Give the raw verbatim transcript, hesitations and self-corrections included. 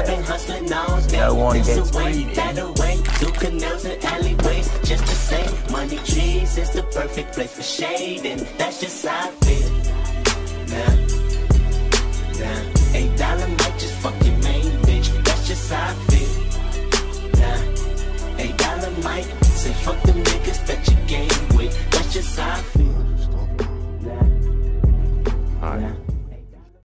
I've been hustling all day. No one This gets away, greedy. that away, through canals and alleyways. Just to say, money trees is the perfect place for shade, and that's just how I feel. Nah, nah, eight dollar might just fuck your main bitch. That's just how I feel. Nah, eight dollar might say fuck them niggas that you game with. That's just how I feel.